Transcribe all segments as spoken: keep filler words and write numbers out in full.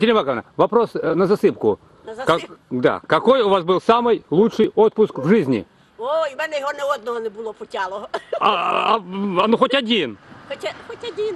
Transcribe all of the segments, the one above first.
Екатерина Марковна, вопрос э, на засыпку. На Как, засипку? да. Какой у вас был самый лучший отпуск в жизни? Ой, в мене його не одного не було потялого. А, а, а ну хоть один. Хоча, хоч один.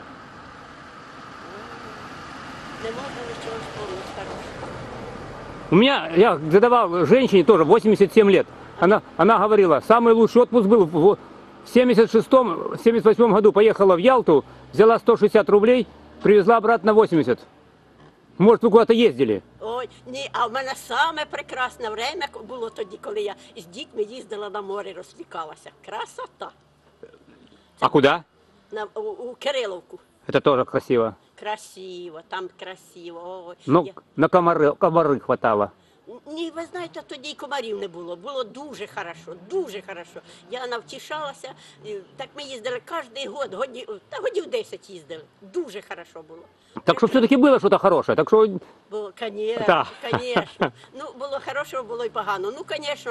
Не можна нічого вспомнити хорошого. У меня, я задавал женщине тоже восемьдесят семь лет. Она, она говорила, самый лучший отпуск был в семьдесят шестом — семьдесят восьмом году. Поехала в Ялту, взяла сто шестьдесят рублей, привезла обратно восемьдесят. Может, вы куда-то ездили? Ой, ні, а в мене саме прекрасне время було тоді, коли я з дітьми їздила на море, розлікалася. Красота. А куда? На, у, у Кириловку. Это тоже красиво. Красиво, там красиво. Ой, Ну, я... на комары, комары хватало. Ні, ви знаєте, тоді й комарів не було. Було дуже хорошо, дуже хорошо. Я навтішалася. і Так ми їздили кожен год, годі, та годів десять їздили. Дуже хорошо було. Так что все-таки было что-то хорошее. Так что Було, звісно, Да. звісно. Ну, було хорошого, було й погано. Ну, звісно,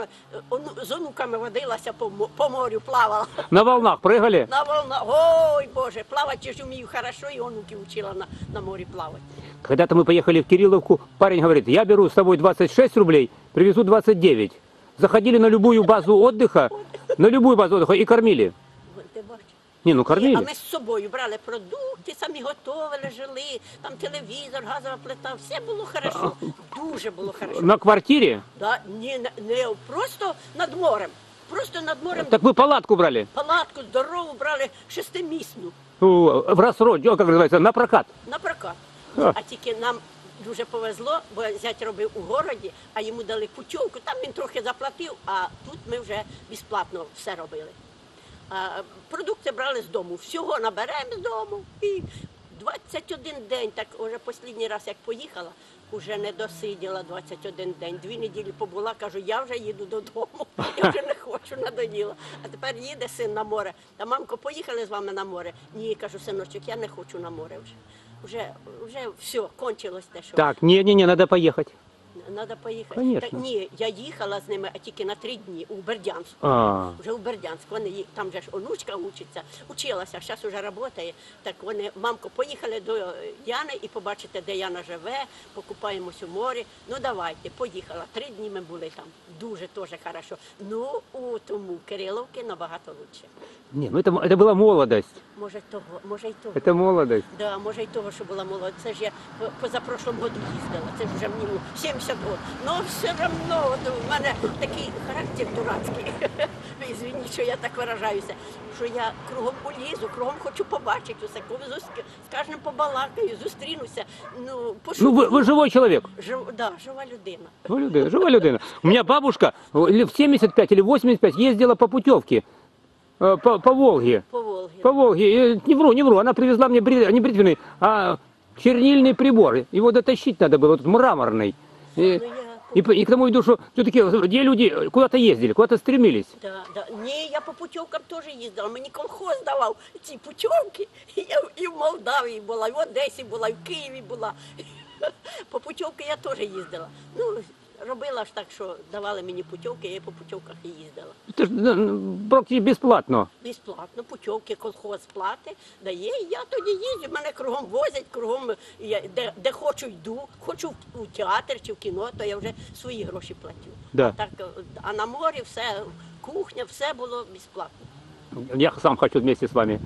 з онуками водилася по, мо- по морю, плавала. на волнах прыгали. На волнах. Ой, Боже, плавати ж вмію хорошо, і онуки вчила на, на морі плавати. Когда-то мы поехали в Кирилловку, парень говорит, я беру с собой двадцать шесть рублей, привезу двадцать девять. Заходили на любую базу отдыха, на любую базу отдыха и кормили. Вон, ти бачиш? Не, ну А кормили. ми з собою брали продукти, самі готували, жили, там телевізор, газова плита, все було хорошо. Дуже було хорошо. На квартире? Да, ні, не, не просто над морем. Просто над морем Так вы палатку брали? палатку здорову брали шестимісну У, В расроде, о, как называется, на прокат. на прокат. А. А тільки нам дуже повезло, бо зять робив у городі, а йому дали путівку, там він трохи заплатив, а тут ми вже безплатно все робили. А, продукти брали з дому, всього наберемо з дому. І двадцять один день, так уже останній раз як поїхала, уже не досиділа двадцять один день. Дві неділі побула, кажу, я вже їду додому, я вже не хочу, надоїла. А тепер їде син на море. Та мамко, поїхали з вами на море? Ні, кажу, синочок, я не хочу на море вже. Вже, вже все, кончилось те, що Так, не-не-не, надо поехать. треба поїхати. Конечно. Так, ні, я їхала з ними, а тільки на три дні у Бердянську. А, Вже у Бердянську, вони, ї- там же ж онучка учиться, училася, зараз вже працює. Так вони, мамко, поїхали до Яни і побачите, де Яна живе, покупаємось у морі. Ну давайте, поїхала. Три дні ми були там. Дуже теж хорошо. Ну, у тому Кириловки набагато лучше. не, ну это, это была молодость. Може того, може й того. Это молодость. Да, може й того, що була молода. Це ж я по- позапрошлому году їздила. Це ж вже мені сімдесят років. Ну все одно от у мене такий характер дурацький. Ви Извиніть, що я так виражаюся. Що я кругом полізу, кругом хочу побачити усе, коли зустрі- з кожним побалакаю, зустрінуся. Ну, пошукаю. Ну вы, вы живой человек. Жив, да, жива людина. Живая людина, живая людина. У меня бабушка в семьдесят пять или восемьдесят пять ездила по путевке, э, по, по Волге. По Волгі. По Волге. Э, Не вру, не вру. Она привезла мне бри- не бритвенный, а чернильный прибор. Его дотащить надо было, вот мраморный. И, Ну, я и, по- и к тому иду, что все-таки, где люди куда-то ездили, куда-то стремились. Да, да. Ні, я по путівкам теж їздила. Мені колхоз давав ці путівки. І я і в Молдавії була, і в Одесі була, і в Києві була. По путівки я теж їздила. Ну, робила ж так, що давали мені путівки, я по путівках і їздила. Это ж ну, практически бесплатно. Безплатно, путівки, колхоз плати, дає, і я тоді їздю. Мене кругом возять, кругом, я, де, де хочу йду, хочу в, у театр чи в кіно, то я вже свої гроші платю. Да. Так, а на морі все, кухня, все було безплатно. Я сам хочу вместе с вами.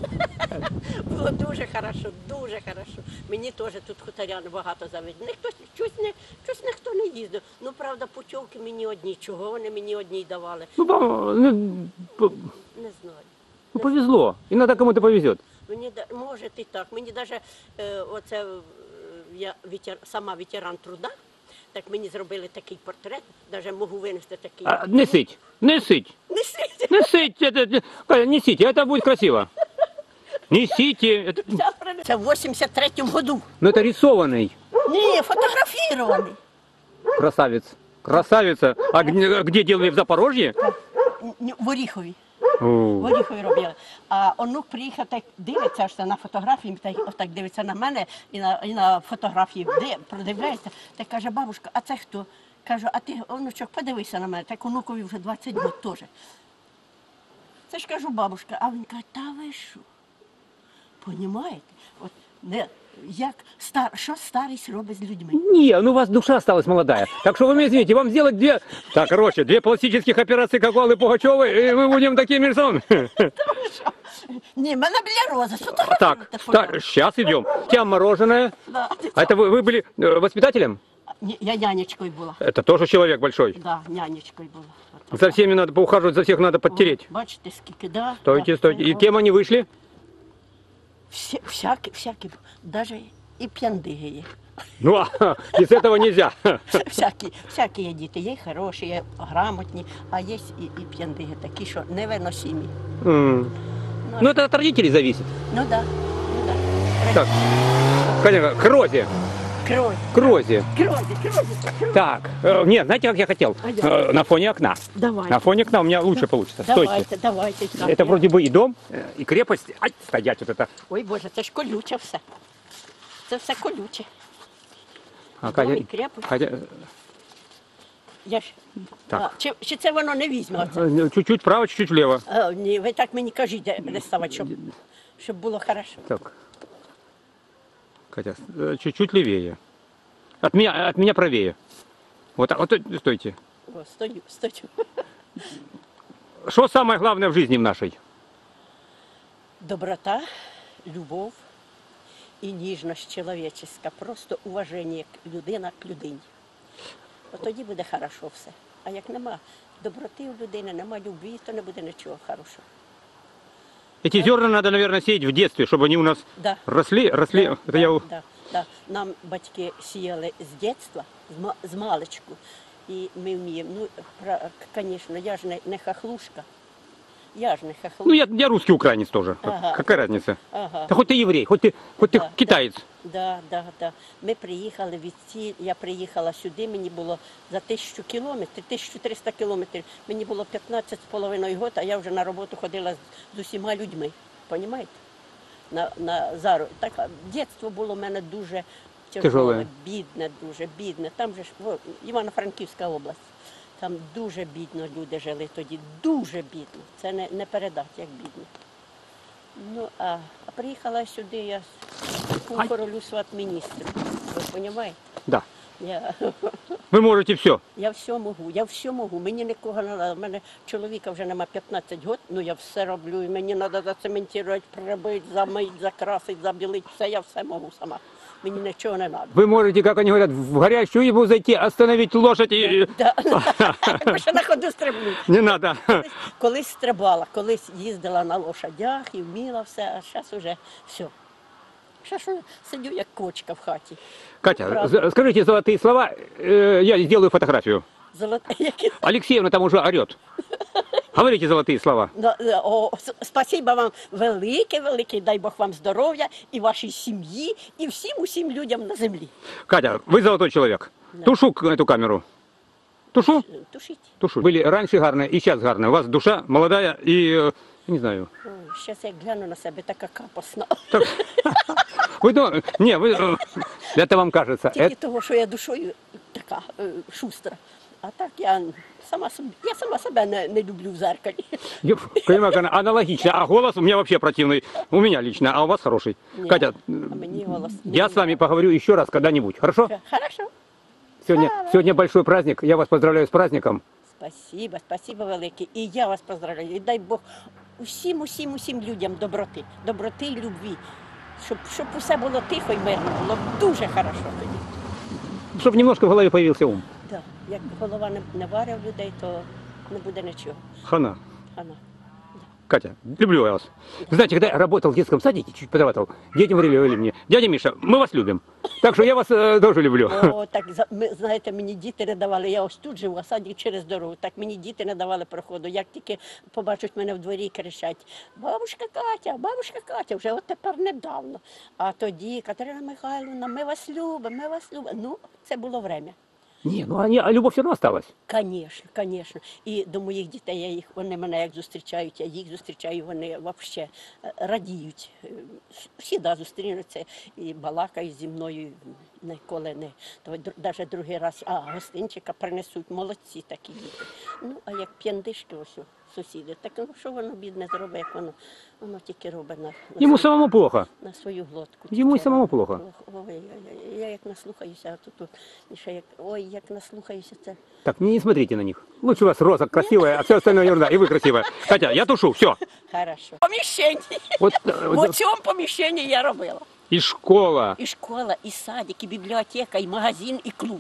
Було дуже хорошо, дуже хорошо. Мені теж тут хуторян багато заведено. Ніхто щось не щось ніхто не їздив. Ну правда, путівки мені одні. Чого вони мені одні й давали? Ну, вам, ну, по- Не знаю. ну, повезло. Иногда кому-то повезет. Мені да- може і так. Мені навіть е, оце е, я ветер, сама ветеран труда. Так мені зробили такий портрет, навіть можу винести такий. А, несить, несить, Несіть. несить, это, Коля, несите, это будет красиво. Несите, это, Це в вісімдесят третьому году. ну это рисованный. Ні, фотографірований. Красавец, красавица. А где, где делали, в Запорожье? Ні, в Оріхові. О, В Оріхові робили. А онук приїхав, так дивиться аж на фотографії, так, так дивиться на мене і на, і на фотографії, де продивляється. Так каже, бабушка, а це хто? Кажу, а ти, онучок, подивися на мене. Так онукові вже двадцять років теж. Це ж кажу, бабушка, а він каже, та ви що? Понімаєте? От не Як стар... що старість робить з людьми? Не, ну у вас душа осталась молодая. Так что вы меня извините, вам сделать две... Так, короче, две пластических операции, как у Аллы Пугачевой, и мы будем такими же самыми. Ні, мене біля роза. Що ти Так, робите, так, поля? сейчас идем. Тем мороженое. Да. А это вы, вы были э, воспитателем? Ні, я нянечкою була. Это тоже человек большой. Да, нянечкою була. От За така. всеми надо поухаживать, за всех надо подтереть. Бачите, скільки, да. Стойте, да, стойте. це, И о, кем они вышли? Всі, всякі, всякі, навіть і п'яндиги є. Ну, а, без этого нельзя. Всякі, всякі є діти, є хороші, є грамотні, а є і, і п'яндиги такі, що невиносимі. М. Ну, это от родителей зависит. Ну да, ну да. Так, конечно, к розе, Кровь, к розе. кровь, кровь, кровь. Так, э, нет, знаете, как я хотел? А я? Э, На фоне окна. Давайте. На фоне окна у меня лучше получится. Стойте. Давайте, давайте. так. Это вроде бы и дом, э, и крепость. Ай, стоять вот это. Ой, Боже, це ж колюче все. Це все колюче. А, Дом і Катя, крепость. Катя, Я ж... Так. А, чи, чи це воно не візьме? оце? э, чуть-чуть вправо, чуть-чуть влево. А, ні, ви так мені кажіть, де, де ставати, щоб, щоб було хорошо. Так. Катя, э, чуть-чуть левее. От меня, от меня правее. Вот так, вот, э, стойте. О, стою, стою. Что самое главное в жизни в нашей? Доброта, любов і ніжність чоловіческа, просто уваження як людина к людині. От тоді буде хорошо все. А як нема доброти у людини, нема любві, то не буде нічого хорошого. Эти зерна надо, наверное, сеять в детстве, чтобы они у нас Да. росли, росли. Да, Это да, я... у- да, да. Нам батьки сіяли з дитинства, з, ма- з маличку. І ми вміємо. Ну, звісно, я ж не, не хахлушка. Я ж не хахлушка. Ну, я, я русский украинец тоже. Ага. Какая разница? Ага. Да хоть ты еврей, хоть ты, хоть ты Да, китаец. Да, да, да. Ми приїхали від ці, я приїхала сюди, мені було за тисячу кілометрів, тисячу триста кілометрів, мені було п'ятнадцять з половиною років, а я вже на роботу ходила з, з усіма людьми, розумієте? На, на зару. Так, а дитинство було в мене дуже Тяжеле. тяжеле, бідне, дуже бідне. Там же ж во, Івано-Франківська область. Там дуже бідно люди жили тоді, дуже бідно. Це не, не передати, як бідно. Ну, а, а приїхала сюди, я королю сват міністру. Ви розумієте? Да. Я, Вы можете все. я все можу, я все можу. Мені нікого не треба. У мене чоловіка вже нема п'ятнадцять років, ну я все роблю. І мені треба зацементувати, прибити, замити, закрасити, забілити. Все, я все можу сама. Мені нічого не треба. Вы можете, как они говорят, в горящую ебу зайти, остановить лошадь и... Да. Бо ще на ходу стрибну. Не надо. Колись, колись стрибала, колись їздила на лошадях і вміла все, а зараз вже все. Зараз сидю як кочка в хаті. Катя, Правда. з- скажите золотые слова, э, я сделаю фотографию. Золота, які... Алексеевна там уже орет. Говорите золотые слова. Ну, е, О, с- спасибо вам велике, велике, дай Бог вам здоров'я і вашій сім'ї, і всім усім людям на землі. Катя, вы золотой человек. Тушу к- эту камеру. Тушу? Е, Тушіть. Тушу. Были раньше гарные и сейчас гарные. У вас душа молодая и, э, не знаю. Зараз я гляну на себе, така капосна. Так. Вы, ну, не, вы, э, это вам кажется. Тільки Это, того, що я душою така е, шустра. А так я сама собі, я сама себе не, не люблю в зеркалі. я понимаю, она аналогично. А голос у меня вообще противный. У меня лично, а у вас хороший. Ні, Катя, а мені голос. я с вами поговорю еще раз когда-нибудь. Хорошо? Хорошо. Сегодня, Давай. сегодня большой праздник. Я вас поздравляю с праздником. Спасибо, спасибо велике. І я вас поздравляю. І дай Бог усім, усім, усім людям доброти, доброти і любві. Щоб, щоб усе було тихо і мирно, було дуже хорошо тоді. Чтобы немножко в голове появился ум. Да. Як голова не, не варить в людей, то не буде нічого. Хана. Ана. Катя, люблю я вас. Вы знаете, когда я работал в детском садике, чуть подрабатывал, детям говорили, говорили мне, дядя Миша, мы вас любим. Так что я вас э, тоже люблю. О, так, за- ми, знаєте, мені діти не давали, я ось тут живу, а садик через дорогу, так мені діти не давали проходу. Як тільки побачать мене в дворі, кричать, бабушка Катя, бабушка Катя, вже от тепер недавно. А тоді, Катерина Михайлівна, ми вас любимо, ми вас любимо. Ну, це було время. Не, ну они, а любовь все равно осталась. Звісно, звісно. І до моїх дітей, я їх, вони мене як зустрічають, я їх зустрічаю, вони взагалі радіють. Всі да, зустрінуться і балакають зі мною, ніколи не. Навіть другий раз, а гостинчика принесуть, молодці такі діти. Ну, а як п'яндишки ось сусіди, так ну що воно бідне зробить, як воно, воно тільки робить на, на, Ему свою, самому плохо. на свою глотку. Ему и тільки самому робить. плохо. Ой, я, я як наслухаюся, а тут, тут і ще як, ой, як наслухаюся, це. Так, не смотрите на них. Лучше у вас роза красивая, а все остальное ерунда. И вы красивая. Катя, я тушу, все. Хорошо. Поміщення. Вот, В цьому поміщенні я робила. и школа. І школа, і садик, і бібліотека, і магазин, і клуб.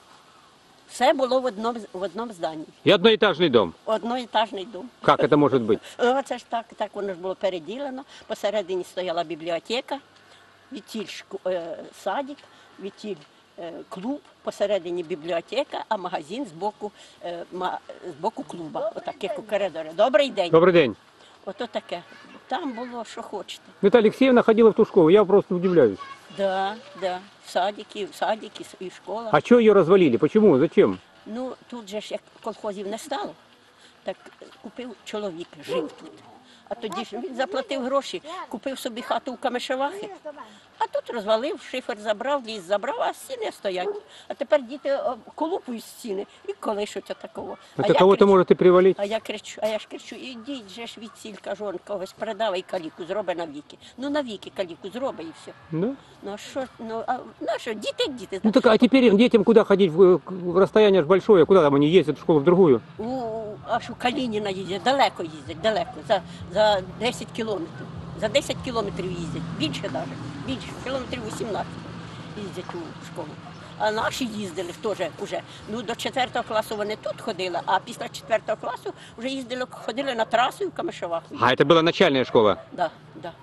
Все було в одному, в одному зданні. И одноэтажный дом. Одноетажний дом. Как это может быть? Оце ж так, так воно ж було переділено. Посередині стояла бібліотека, відтіль шку- е, садик, відтіль е, клуб, посередині бібліотека, а магазин з боку, е, ма- з боку клуба. Отак, як у коридорі. Добрий день. Добрый день. Ото таке. Там було, що хочете. Наталья Алексеевна ходила в ту школу, я просто удивляюсь. Да, да. Садики, садики і школа. А что ее развалили? Почему? Зачем? Ну, тут же ж як колхозів не стало, так купив чоловік, жив тут. А тоді ж він заплатив гроші, купив собі хату у Камишевахи, а тут розвалив, шифер забрав, ліс забрав, а стіни стоять. А тепер діти о, колупують стіни і колишуть такого. Это кого-то может и привалить. А я кричу, а я ж кричу, ідіть же ж від сіль, кажу, он когось продавай каліку, зроби навіки. Ну навіки каліку зроби і все. Да? Ну а що, ну а на що, діти, як діти. Ну так, а теперь детям куда ходить? В, в расстояние ж большое, куда там они ездят в школу в другую? У, аж у Калініна їздять, далеко їздять, далеко, за, за десять кілометрів. За десять кілометрів їздять, більше навіть, більше, кілометрів вісімнадцять їздять у школу. А наші їздили теж уже, ну до четвертого класу вони тут ходили, а після четвертого класу вже їздили, ходили на трасу і в Камишеваху. А это была начальная школа. Да, да.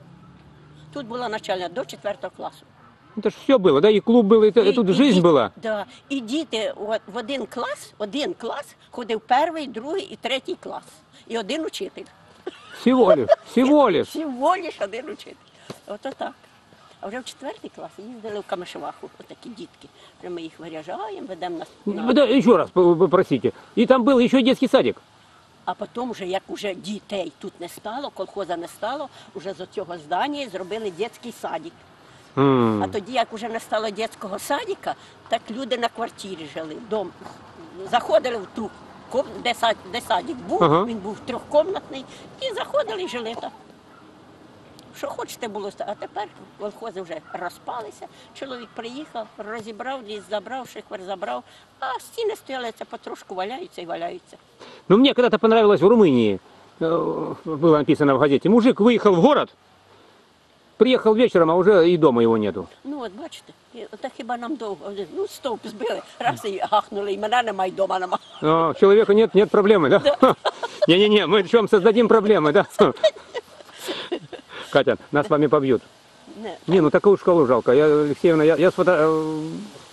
Тут була начальна до четвертого класу. Это ж все было, да? И клуб был, и, и тут жизнь діти- была. Да. І діти от, в один клас, один клас ходив перший, другий і третій клас. І один учитель. Всего лишь, всего лишь. Всього лиш один учитель. Ото так. А вже в четвертий клас їздили в Камишеваху, отакі дітки. Вже ми їх виряжаємо, ведемо на, на... Да, еще раз, п- п- простите. И там был еще и детский садик. А потім, вже, як уже дітей тут не стало, колхоза не стало, вже з цього здання зробили дитячий садик. М. А тоді, як вже не стало дитячого садика, так люди на квартирі жили. Дом. Заходили в ту, ком- де, сад, де садик був, Ага. він був трьохкомнатний, і заходили і жили там. Що хочете було, а тепер колхози вже розпалися. Чоловік приїхав, розібрав, ліс забрав, шихвер забрав, а стіни стояли, це потрошку валяються і валяються. Ну, мне когда-то понравилось в Румынии, э, было написано в газете, мужик выехал в город, приехал вечером, а уже и дома его нету. Ну от бачите, і ота хіба нам довго, ну стовп збили, раз і гахнули, і мене нема, і дома нема. А, человека нет, нет проблемы, да? Не-не-не, мы чем создадим проблемы, да? Катя, нас с вами побьют. Не, Не, ну такую школу жалко. Я, Алексеевна, я, я сфото... э,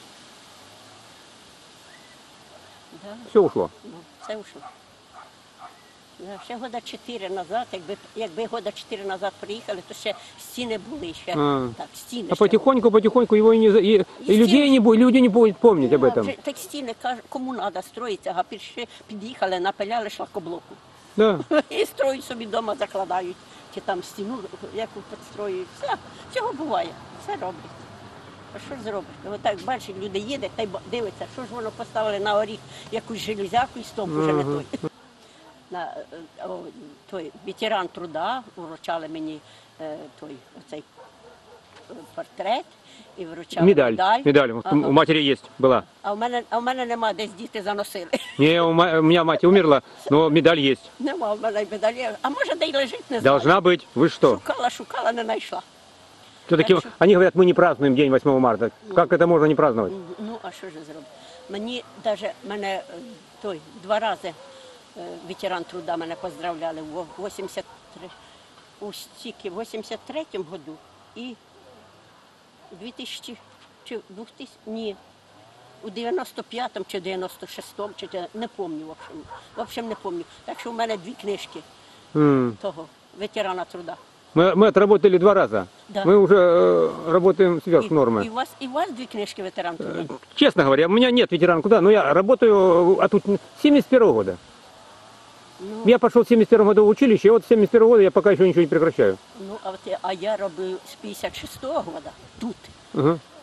да, все ушло. ну, це ушло. Да, ще года чотири назад, якби, якби года чотири назад приїхали, то ще стіни були, ще А. так, стіни А ще потихоньку, потихоньку его и, не, за- и, и людей не будет, люди не будут помнить об були. этом. Вже так стіни, кажуть, кому треба строїться, а пішли, під'їхали, напиляли шлакоблоку. Да. І строють собі вдома, закладають, чи там стіну, яку підстроюють. Все, всього буває, все роблять. А що ж зробиш? Отак бачить, люди їдуть та й ба- дивиться, що ж воно поставили на оріг, якусь железяку і стовп уже не той. На, е, о, той ветеран труда вручали мені е, той, оцей е, портрет і вручали Медаль. медаль. Медаль. Вот Ага. У матери есть, была. А в мене, а в мене нема, десь діти заносили. Не, у, ма- у меня мать умерла, но медаль есть. Нема в мене медалі. А може, де й лежить, не знаю. Должна быть. Вы что? Шукала, шукала, не знайшла. Все-таки Так что- они говорят, мы не празднуем день восьмого марта. Как это можно не праздновать? Ну, а що ж зробити? Мені навіть мене е, той два рази е, ветеран труда мене поздравляли в вісімдесят три, у стільки, в вісімдесят третьому году і у дві тисячі, чи двох тисяч, ні, у дев'яносто п'ятому чи дев'яносто шестому, чи де- не пам'ятаю, в общем, в общем, не пам'ятаю. Так що в мене дві книжки М. того ветерана труда. Мы, мы отработали два раза. Да. Мы уже э, работаем сверх І, нормы. і, у вас, і у вас дві книжки ветеран труда? Честно говоря, у меня нет ветеран куда, но я работаю а тут с семьдесят первого года. Ну, Я пошел в семьдесят первом году в училище, и вот с семьдесят первого года я пока еще ничего не прекращаю. ну а, от, я- а я роблю з п'ятдесят шестого года тут. Ага.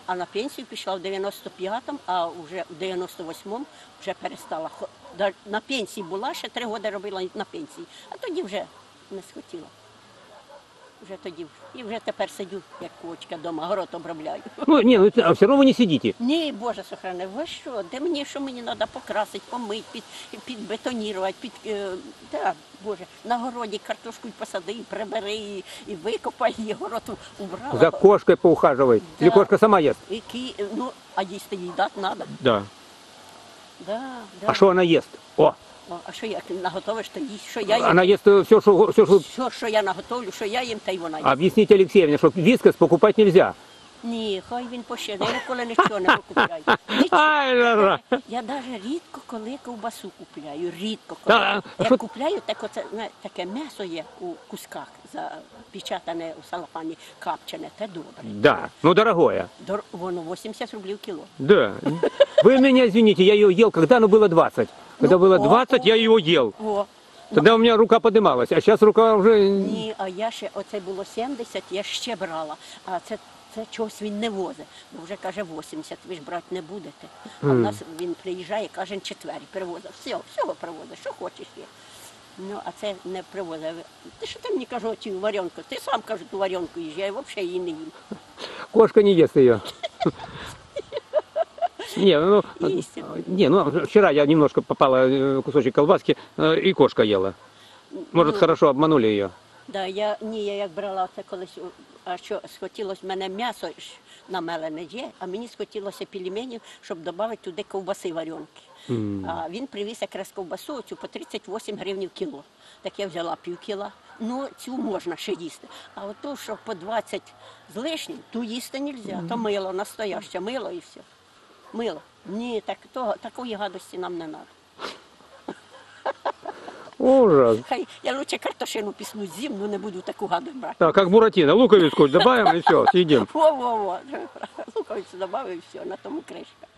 А на пенсію пішла в дев'яносто п'ятому, а вже в дев'яносто восьмому вже перестала. Хо- да- На пенсії була, ще три роки робила на пенсії, а тоді вже не схотіла. Вже тоді. І вже тепер сидю, як кочка вдома, город обробляю. Ну, не, ну, а все равно вы не сидите. Ні, Боже сохрани, ви що? Де мені, що мені треба покрасити, помити, під, підбетонірувати, під, е, да, Боже, на городі картошку й посади, і прибери, і, і викопай, і город убрала. За кошкой поухаживать. Или Да. кошка сама ест? Які, ну, а їсти їй дати треба. Да. Да, да. А что она ест? О, О, а що я наготовиш, то їсть, що я їм. она ест все, что... Все, что... Все, що я наготовлю, що я їм, та й вона їсть. Объясните Алексеевне, что вискас покупать нельзя. Ні, хай він пощене, я ніколи нічого не покупляю. Нічого. Ай, жара. Я навіть рідко коли ковбасу купляю, рідко коли. Та, а Я що- купляю, так оце, знаєте, таке м'ясо є у кусках, запечатане у салафані, капчене, те добре. Да, ну дорогое. Дор... Воно вісімдесят рублів кіло. Да. Вы меня извините, я ее ел, когда оно было двадцать. Когда Ну, было о, двадцать, о. я ее ел. О, Тогда у меня рука поднималась, а сейчас рука уже... ні, а я ще, оце було сімдесят, я ще брала, а це, це чогось він не возить. Бо вже каже вісімдесят, ви ж брати не будете. А в нас він приїжджає кожен четвер, привозить. Все, всього привозить, що хочеш є. Ну, а це не привозить. Ти що ти мені кажеш, оцю варенку? Ти сам, кажу, ту варенку їж, я взагалі її не їм. Кошка не ест ее. Не, ну, Истинно. не, ну вчера я немножко попала э, кусочек колбаски, э, и кошка ела. Может, Ну, хорошо обманули ее. Да, я, ні, я як брала це колись, у- а що схотілося, в мене м'ясо ж намелене є, а мені схотілося пельменів, щоб додати туди ковбаси варенки. А він привіз якраз ковбасу цю по тридцять вісім гривень кіло. Так я взяла пів кіла. Ну, цю можна ще їсти. А от ту, що по двадцять з лишнім, ту їсти не можна. То мило, настояще мило і все. Мило. Ні, так, того, такої гадості нам не треба. Ужас. Хай я лучше картошину пісну з'їм, ну не буду таку гадость брати. Так, как буратино, луковицку добавим и все, съедим. Во-во-во. Луковицю додав і все, на тому кришка.